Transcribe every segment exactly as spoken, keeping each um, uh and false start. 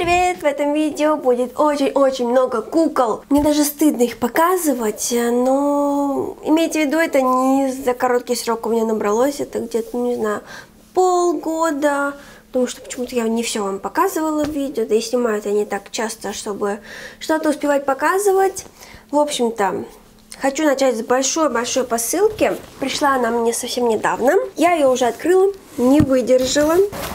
привет! В этом видео будет очень-очень много кукол. Мне даже стыдно их показывать, но имейте в виду, это не за короткий срок у меня набралось, это где-то, не знаю, полгода. Потому что почему-то я не все вам показывала в видео, да и снимаю это не так часто, чтобы что-то успевать показывать. В общем-то, хочу начать с большой-большой посылки. Пришла она мне совсем недавно. Я ее уже открыла, не выдержала.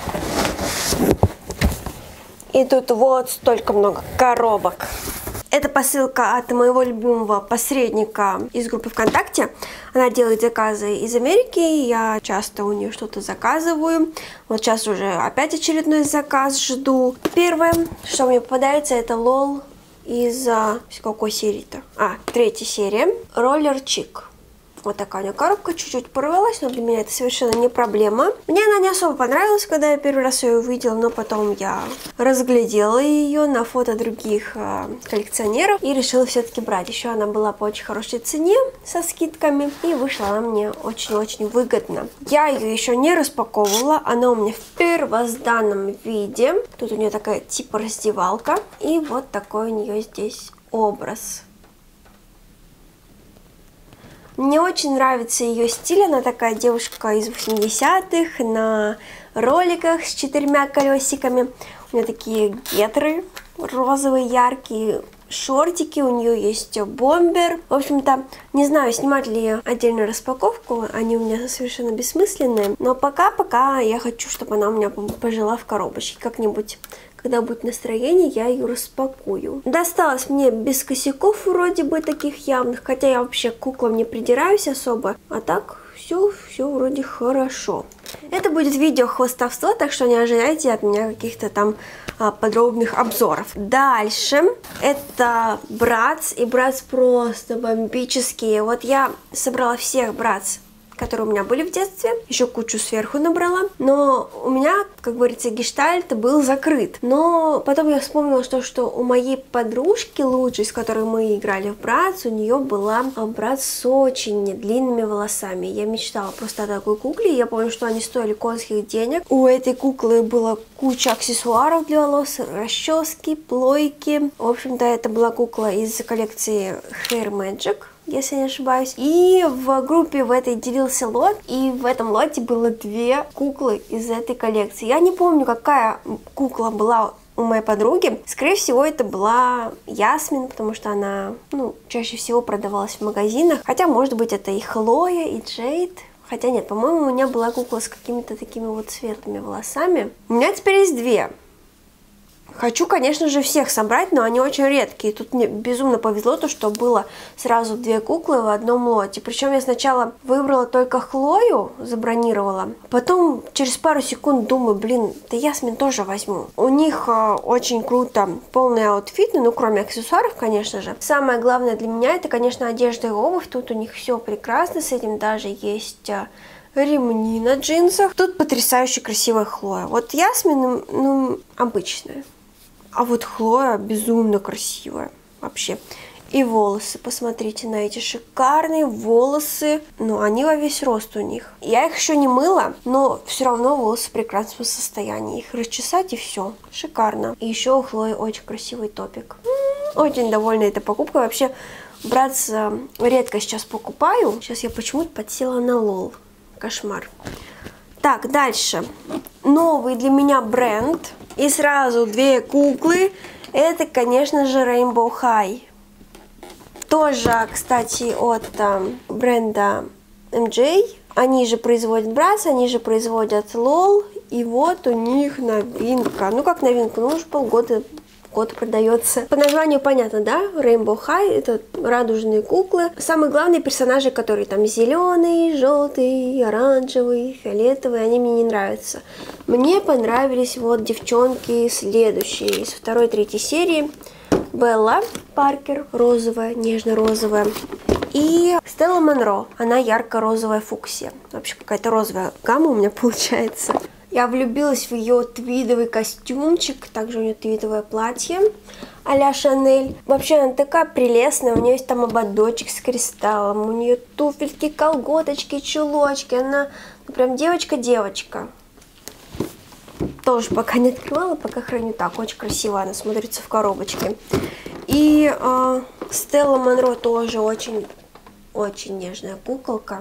И тут вот столько много коробок. Это посылка от моего любимого посредника из группы ВКонтакте. Она делает заказы из Америки, я часто у нее что-то заказываю. Вот сейчас уже опять очередной заказ жду. Первое, что мне попадается, это лол из какой серии-то? А, третья серия. Роллер Чик. Вот такая у нее коробка, чуть-чуть порвалась, но для меня это совершенно не проблема. Мне она не особо понравилась, когда я первый раз ее увидела, но потом я разглядела ее на фото других э, коллекционеров и решила все-таки брать. Еще она была по очень хорошей цене, со скидками, и вышла она мне очень-очень выгодно. Я ее еще не распаковывала, она у меня в первозданном виде. Тут у нее такая типа раздевалка, и вот такой у нее здесь образ. Мне очень нравится ее стиль, она такая девушка из восьмидесятых, на роликах с четырьмя колесиками. У нее такие гетры розовые, яркие, шортики, у нее есть бомбер. В общем-то, не знаю, снимать ли отдельную распаковку, они у меня совершенно бессмысленные. Но пока-пока я хочу, чтобы она у меня пожила в коробочке как-нибудь. Когда будет настроение, я ее распакую. Досталось мне без косяков вроде бы таких явных, хотя я вообще к куклам не придираюсь особо. А так все, все вроде хорошо. Это будет видео хвастовство, так что не ожидайте от меня каких-то там а, подробных обзоров. Дальше это Братц, и Братц просто бомбические. Вот я собрала всех Братц, которые у меня были в детстве, еще кучу сверху набрала, но у меня, как говорится, гештальт был закрыт. Но потом я вспомнила, что, что у моей подружки лучшей, с которой мы играли в Братц, у нее была Братц с очень длинными волосами. Я мечтала просто о такой кукле, я помню, что они стоили конских денег. У этой куклы была куча аксессуаров для волос, расчески, плойки. В общем-то, это была кукла из коллекции Hair Magic, если не ошибаюсь. И в группе в этой делился лот, и в этом лоте было две куклы из этой коллекции. Я не помню, какая кукла была у моей подруги. Скорее всего, это была Ясмин, потому что она, ну, чаще всего продавалась в магазинах. Хотя, может быть, это и Хлоя, и Джейд. Хотя нет, по-моему, у меня была кукла с какими-то такими вот светлыми волосами. У меня теперь есть две. Хочу, конечно же, всех собрать, но они очень редкие. Тут мне безумно повезло, то, что было сразу две куклы в одном лоте. Причем я сначала выбрала только Хлою, забронировала. Потом через пару секунд думаю, блин, да Ясмин тоже возьму. У них э, очень круто полный аутфит, ну, кроме аксессуаров, конечно же. Самое главное для меня, это, конечно, одежда и обувь. Тут у них все прекрасно, с этим даже есть... Э, ремни на джинсах. Тут потрясающе красивая Хлоя. Вот Ясмин, ну, обычная. А вот Хлоя безумно красивая вообще. И волосы, посмотрите на эти шикарные волосы. Ну, они во весь рост у них. Я их еще не мыла, но все равно волосы в прекрасном состоянии. Их расчесать и все. Шикарно. И еще у Хлои очень красивый топик. Очень довольна этой покупкой. Вообще, Братц редко сейчас покупаю. Сейчас я почему-то подсела на лол. Кошмар. Так, дальше. Новый для меня бренд. И сразу две куклы. Это, конечно же, Rainbow High. Тоже, кстати, от э, бренда эм джей. Они же производят Братц, они же производят лол. И вот у них новинка. Ну, как новинка? Ну, уже полгода год продается. По названию понятно, да? Rainbow High — это радужные куклы. Самые главные персонажи, которые там зеленый, желтый, оранжевый, фиолетовый, они мне не нравятся. Мне понравились вот девчонки следующие из второй, третьей серии. Белла Паркер, розовая, нежно-розовая. И Стелла Монро, она ярко-розовая фуксия. Вообще какая-то розовая гамма у меня получается. Я влюбилась в ее твидовый костюмчик, также у нее твидовое платье а-ля Шанель. Вообще она такая прелестная, у нее есть там ободочек с кристаллом, у нее туфельки, колготочки, чулочки, она ну, прям девочка-девочка. Тоже пока не открывала, пока храню так. Очень красиво она смотрится в коробочке. И э, Стелла Монро тоже очень, очень нежная куколка.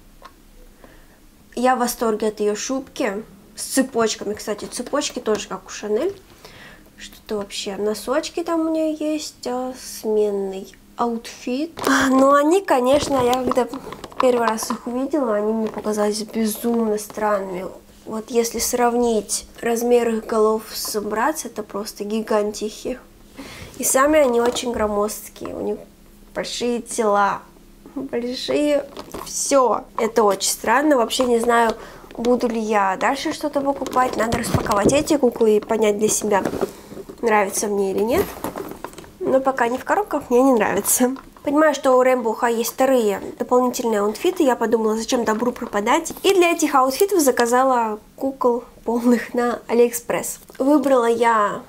Я в восторге от ее шубки с цепочками. Кстати, цепочки тоже как у Шанель. Что-то вообще. Носочки там у нее есть, э, сменный аутфит. Но они, конечно, я когда первый раз их увидела, они мне показались безумно странными. Вот если сравнить размер их голов с братц, это просто гигантихи. И сами они очень громоздкие. У них большие тела, большие все. Это очень странно. Вообще не знаю, буду ли я дальше что-то покупать. Надо распаковать эти куклы и понять для себя, нравится мне или нет. Но пока не в коробках, мне не нравится. Понимаю, что у Rainbow High есть вторые дополнительные аутфиты. Я подумала, зачем добру пропадать. И для этих аутфитов заказала кукол полных на Алиэкспресс. Выбрала я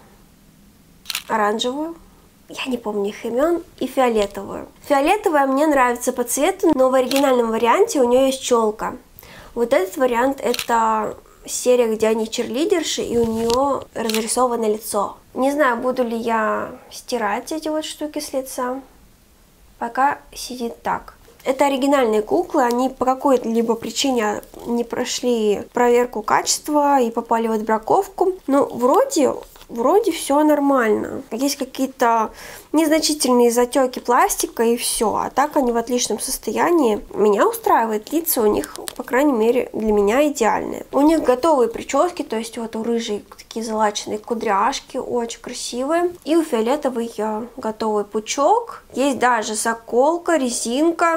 оранжевую, я не помню их имен, и фиолетовую. Фиолетовая мне нравится по цвету, но в оригинальном варианте у нее есть челка. Вот этот вариант — это серия, где они черлидерши, и у нее разрисовано лицо. Не знаю, буду ли я стирать эти вот штуки с лица. Пока сидит так. Это оригинальные куклы, они по какой-либо причине не прошли проверку качества и попали в отбраковку. Но вроде, вроде все нормально. Есть какие-то незначительные затеки пластика и все. А так они в отличном состоянии. Меня устраивает, лица у них, по крайней мере, для меня идеальные. У них готовые прически, то есть вот у рыжей такие залаченные кудряшки, очень красивые. И у фиолетовой готовый пучок. Есть даже заколка, резинка.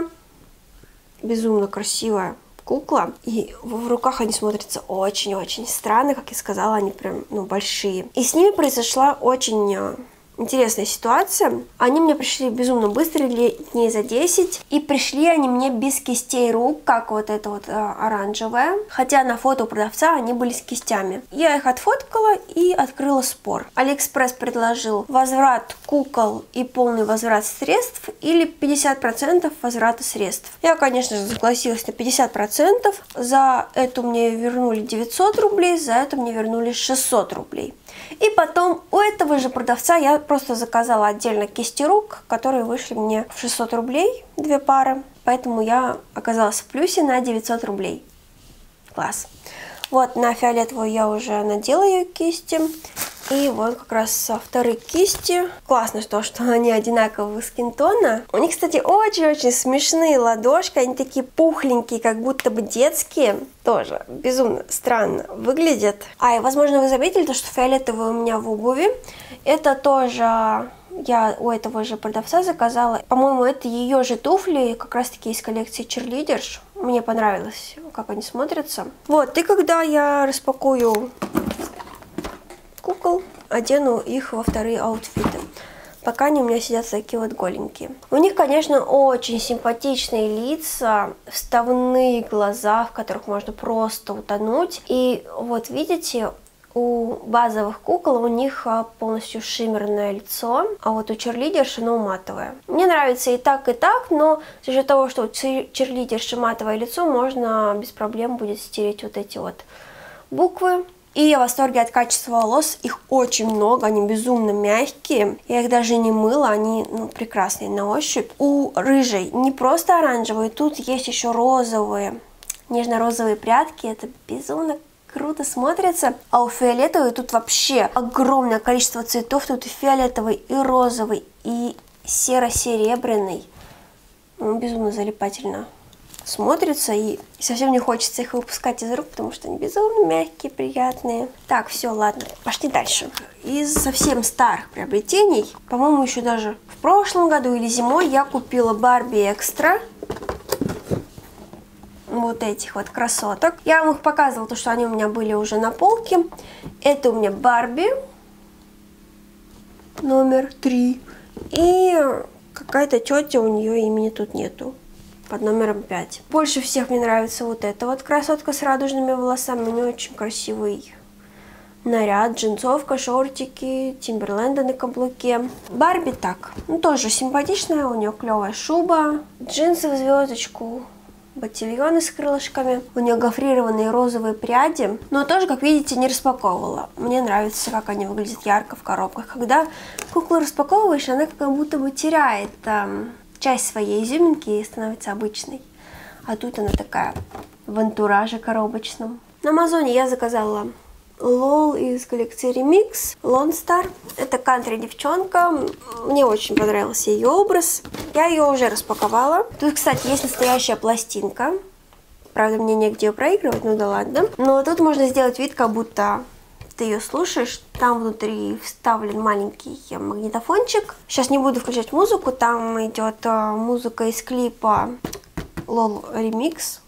Безумно красивая кукла. И в руках они смотрятся очень-очень странно. Как я сказала, они прям, ну, большие. И с ними произошла очень интересная ситуация. Они мне пришли безумно быстро, дней за десять. И пришли они мне без кистей рук, как вот эта вот а, оранжевая. Хотя на фото у продавца они были с кистями. Я их отфоткала и открыла спор. Алиэкспресс предложил возврат кукол и полный возврат средств или пятьдесят процентов возврата средств. Я, конечно же, согласилась на пятьдесят процентов. За эту мне вернули девятьсот рублей, за это мне вернули шестьсот рублей. И потом у этого же продавца я просто заказала отдельно кисти рук, которые вышли мне в шестьсот рублей, две пары. Поэтому я оказалась в плюсе на девятьсот рублей. Класс. Вот на фиолетовую я уже надела ее кисти. И вот как раз вторые кисти. Классно то, что они одинакового скинтона. У них, кстати, очень-очень смешные ладошки. Они такие пухленькие, как будто бы детские. Тоже безумно странно выглядят. А, и, возможно, вы заметили, то, что фиолетовый у меня в обуви. Это тоже я у этого же продавца заказала. По-моему, это ее же туфли, как раз-таки из коллекции Cheerleaders. Мне понравилось, как они смотрятся. Вот, и когда я распакую кукол, одену их во вторые аутфиты. Пока они у меня сидят такие вот голенькие. У них, конечно, очень симпатичные лица, вставные глаза, в которых можно просто утонуть. И вот видите, у базовых кукол у них полностью шиммерное лицо, а вот у черлидерши оно матовое. Мне нравится и так, и так, но за счет того, что у черлидерши матовое лицо, можно без проблем будет стереть вот эти вот буквы. И я в восторге от качества волос, их очень много, они безумно мягкие. Я их даже не мыла, они, ну, прекрасные на ощупь. У рыжей не просто оранжевые, тут есть еще розовые, нежно-розовые прядки, это безумно круто смотрится. А у фиолетовой тут вообще огромное количество цветов, тут и фиолетовый, и розовый, и серо-серебряный. Ну, безумно залипательно смотрится, и совсем не хочется их выпускать из рук, потому что они безумно мягкие, приятные. Так, все, ладно, пошли дальше. Из совсем старых приобретений, по-моему, еще даже в прошлом году или зимой я купила Барби Экстра. Вот этих вот красоток. Я вам их показывала, то что они у меня были уже на полке. Это у меня Барби номер три. И какая-то тетя, у нее имени тут нету, под номером пять. Больше всех мне нравится вот эта вот красотка с радужными волосами. У нее очень красивый наряд, джинсовка, шортики, Тимберленды на каблуке. Барби так, ну тоже симпатичная, у нее клевая шуба, джинсы в звездочку, ботильоны с крылышками. У нее гофрированные розовые пряди. Но тоже, как видите, не распаковывала. Мне нравится, как они выглядят ярко в коробках. Когда куклу распаковываешь, она как будто бы теряет э, часть своей изюминки и становится обычной. А тут она такая в антураже коробочном. На Амазоне я заказала лол из коллекции Remix, Lone Star. Это кантри-девчонка. Мне очень понравился ее образ. Я ее уже распаковала. Тут, кстати, есть настоящая пластинка. Правда, мне негде ее проигрывать, ну да ладно. Но тут можно сделать вид, как будто ты ее слушаешь. Там внутри вставлен маленький магнитофончик. Сейчас не буду включать музыку. Там идет музыка из клипа лол Remix.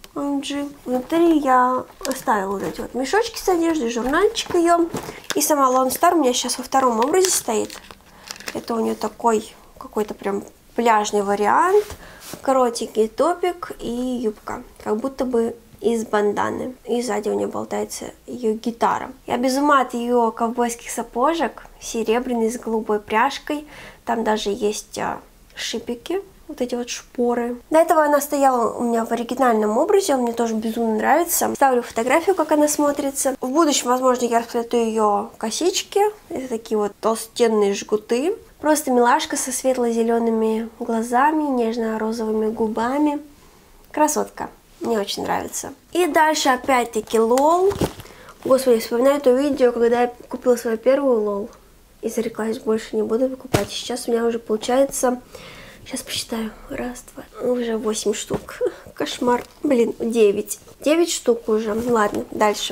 Внутри я оставила вот эти вот мешочки с одеждой, журнальчик ее. И сама Lone Star у меня сейчас во втором образе стоит. Это у нее такой какой-то прям пляжный вариант. Коротенький топик и юбка. Как будто бы из банданы. И сзади у нее болтается ее гитара. Я без ума от ее ковбойских сапожек. Серебряный с голубой пряжкой. Там даже есть шипики. Вот эти вот шпоры. До этого она стояла у меня в оригинальном образе, он мне тоже безумно нравится. Ставлю фотографию, как она смотрится. В будущем, возможно, я расплету ее косички. Это такие вот толстенные жгуты. Просто милашка со светло-зелеными глазами, нежно-розовыми губами. Красотка. Мне очень нравится. И дальше опять-таки лол. Господи, вспоминаю то видео, когда я купила свою первую лол. И зареклась, больше не буду покупать. Сейчас у меня уже получается... Сейчас посчитаю. Раз, два. Уже восемь штук. Кошмар. Блин, девять. девять штук уже. Ладно, дальше.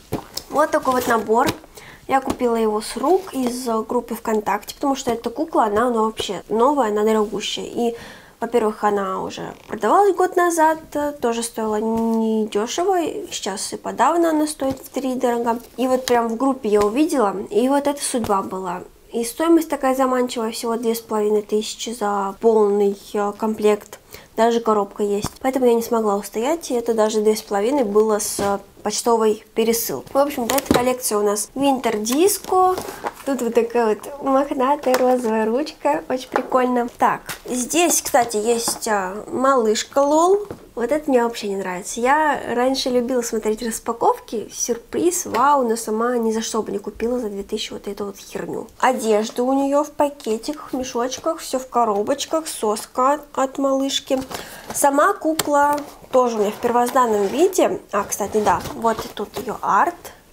Вот такой вот набор. Я купила его с рук из группы ВКонтакте, потому что эта кукла, она, она вообще новая, она дорогущая. И, во-первых, она уже продавалась год назад, тоже стоила недешево. Сейчас и подавно она стоит втридорого. И вот прям в группе я увидела, и вот эта судьба была. И стоимость такая заманчивая, всего две с половиной тысячи за полный комплект. Даже коробка есть. Поэтому я не смогла устоять, и это даже две с половиной было с почтовой пересылкой. В общем, эта коллекция у нас Winter Disco. Тут вот такая вот мохнатая розовая ручка, очень прикольно. Так, здесь, кстати, есть малышка лол. Вот это мне вообще не нравится. Я раньше любила смотреть распаковки, сюрприз, вау, но сама ни за что бы не купила за две тысячи вот эту вот херню. Одежда у нее в пакетиках, в мешочках, все в коробочках, соска от, от малышки. Сама кукла тоже у меня в первозданном виде. А, кстати, да, вот тут ее арт.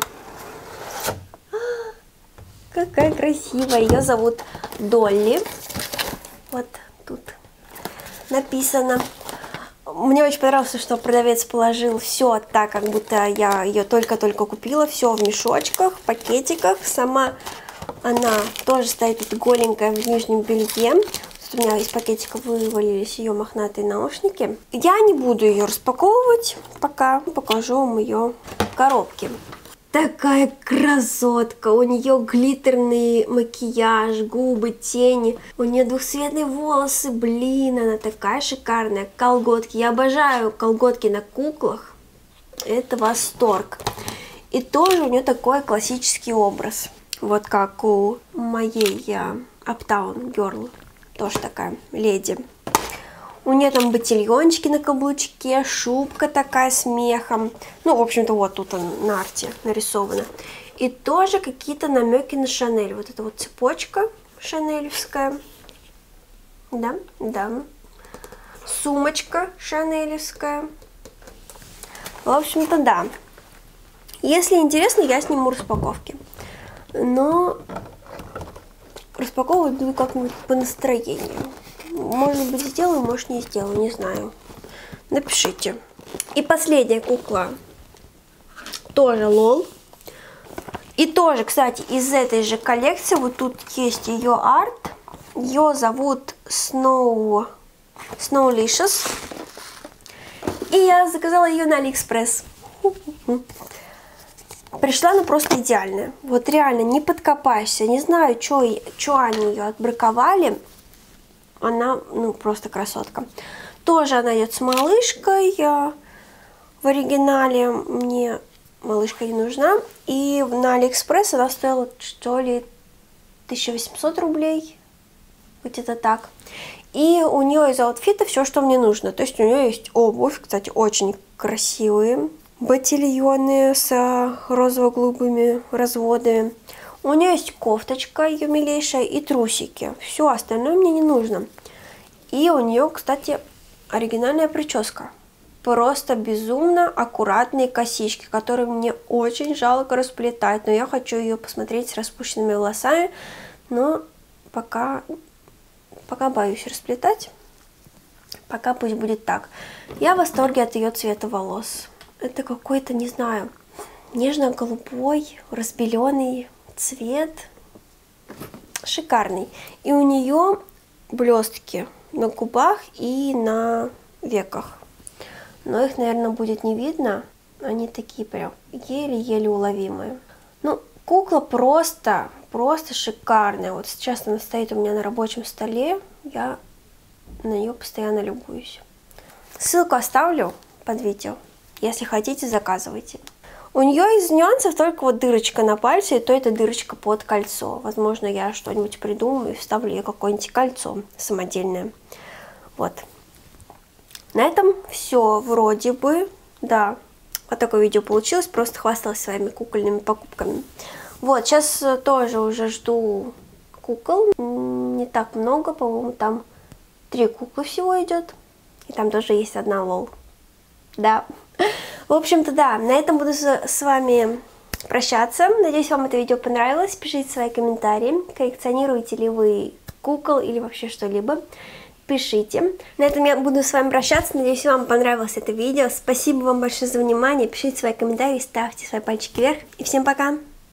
Какая красивая. Ее зовут Долли. Вот тут написано. Мне очень понравилось, что продавец положил все так, как будто я ее только-только купила. Все в мешочках, пакетиках. Сама она тоже стоит голенькая в нижнем белье. Тут у меня из пакетика вывалились ее мохнатые наушники. Я не буду ее распаковывать, пока покажу вам ее в коробке. Такая красотка, у нее глиттерный макияж, губы, тени, у нее двухцветные волосы, блин, она такая шикарная, колготки, я обожаю колготки на куклах, это восторг. И тоже у нее такой классический образ, вот как у моей Uptown Girl, тоже такая леди. У нее там ботильончики на каблучке, шубка такая с мехом. Ну, в общем-то, вот тут он на арте нарисовано. И тоже какие-то намеки на Шанель. Вот эта вот цепочка шанелевская. Да, да. Сумочка шанелевская. В общем-то, да. Если интересно, я сниму распаковки. Но распаковывать буду как-нибудь по настроению. Может быть, сделаю, может, не сделаю, не знаю. Напишите. И последняя кукла. Тоже лол. И тоже, кстати, из этой же коллекции, вот тут есть ее арт. Ее зовут Snow... Snowlicious. И я заказала ее на Алиэкспресс. Пришла она просто идеальная. Вот реально, не подкопаешься. Не знаю, что они ее отбраковали. Она, ну, просто красотка. Тоже она идет с малышкой. В оригинале мне малышка не нужна. И на Алиэкспресс она стоила, что ли, тысяча восемьсот рублей. Где-то так. И у нее из аутфита все, что мне нужно. То есть у нее есть обувь, кстати, очень красивые ботильоны с розово-голубыми разводами. У нее есть кофточка ее милейшая и трусики. Все остальное мне не нужно. И у нее, кстати, оригинальная прическа. Просто безумно аккуратные косички, которые мне очень жалко расплетать. Но я хочу ее посмотреть с распущенными волосами. Но пока, пока боюсь расплетать. Пока пусть будет так. Я в восторге от ее цвета волос. Это какой-то, не знаю, нежно-голубой, разбеленный цвет. Шикарный. И у нее блестки на губах и на веках. Но их, наверное, будет не видно. Они такие прям еле-еле уловимые. Ну, кукла просто, просто шикарная. Вот сейчас она стоит у меня на рабочем столе. Я на нее постоянно любуюсь. Ссылку оставлю под видео. Если хотите, заказывайте. У нее из нюансов только вот дырочка на пальце, и то это дырочка под кольцо. Возможно, я что-нибудь придумаю и вставлю ей какое-нибудь кольцо самодельное. Вот. На этом все вроде бы. Да, вот такое видео получилось. Просто хвасталась своими кукольными покупками. Вот, сейчас тоже уже жду кукол. Не так много, по-моему, там три куклы всего идет. И там тоже есть одна лол. Да. В общем-то, да, на этом буду с вами прощаться. Надеюсь, вам это видео понравилось. Пишите свои комментарии. Коллекционируете ли вы кукол или вообще что-либо. Пишите. На этом я буду с вами прощаться. Надеюсь, вам понравилось это видео. Спасибо вам большое за внимание. Пишите свои комментарии, ставьте свои пальчики вверх. И всем пока!